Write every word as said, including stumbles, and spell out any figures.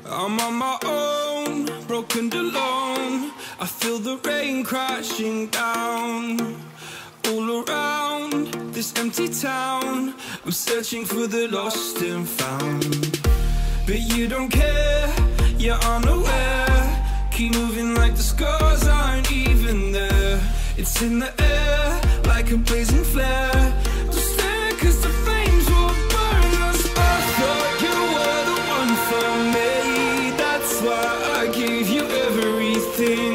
I'm on my own, broken and alone. I feel the rain crashing down all around this empty town. I'm searching for the lost and found, but you don't care, you're unaware. Keep moving like the scars aren't even there. It's in the air like a blazing flare. Don't stare cause the flames will burn us. I thought you were the one for me. That's why I gave you everything.